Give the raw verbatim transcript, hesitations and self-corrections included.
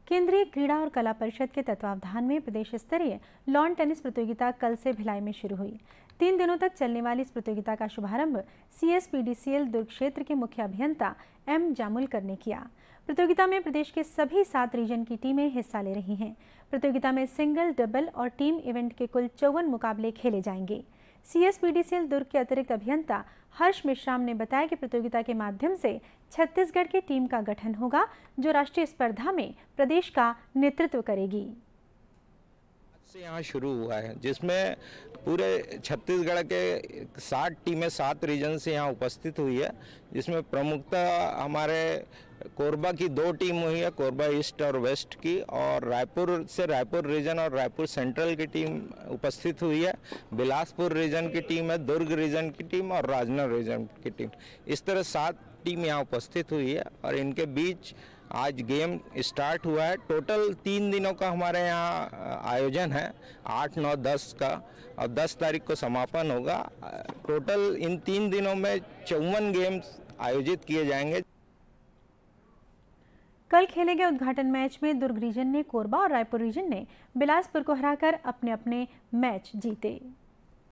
केंद्रीय क्रीड़ा और कला परिषद के तत्वावधान में प्रदेश स्तरीय लॉन टेनिस प्रतियोगिता कल से भिलाई में शुरू हुई। तीन दिनों तक चलने वाली इस प्रतियोगिता का शुभारंभ C S P D C L Durg क्षेत्र के मुख्य अभियंता एम जामुलकर ने किया। प्रतियोगिता में प्रदेश के सभी सात रीजन की टीमें हिस्सा ले रही हैं। प्रतियोगिता में सिंगल, डबल और टीम इवेंट के कुल चौवन मुकाबले खेले जाएंगे। C S P D C L Durg के अतिरिक्त अभियंता हर्ष मेश्राम ने बताया कि प्रतियोगिता के माध्यम से छत्तीसगढ़ की टीम का गठन होगा, जो राष्ट्रीय स्पर्धा में प्रदेश का नेतृत्व करेगी। से यहाँ शुरू हुआ है, जिसमें पूरे छत्तीसगढ़ के सात टीमें सात रीजन से यहाँ उपस्थित हुई है, जिसमें प्रमुखतः हमारे कोरबा की दो टीम हुई है, कोरबा ईस्ट और वेस्ट की, और रायपुर से रायपुर रीजन और रायपुर सेंट्रल की टीम उपस्थित हुई है। बिलासपुर रीजन की टीम है, दुर्ग रीजन की टीम और राजनगर रीजन की टीम। इस तरह सात टीम यहाँ उपस्थित हुई है और इनके बीच आज गेम स्टार्ट हुआ है। टोटल तीन दिनों का हमारे यहाँ आयोजन है, आठ नौ दस का, और दस तारीख को समापन होगा। टोटल इन तीन दिनों में चौवन गेम्स आयोजित किए जाएंगे। कल खेले गए उद्घाटन मैच में दुर्ग रीजन ने कोरबा और रायपुर रीजन ने बिलासपुर को हराकर अपने अपने मैच जीते।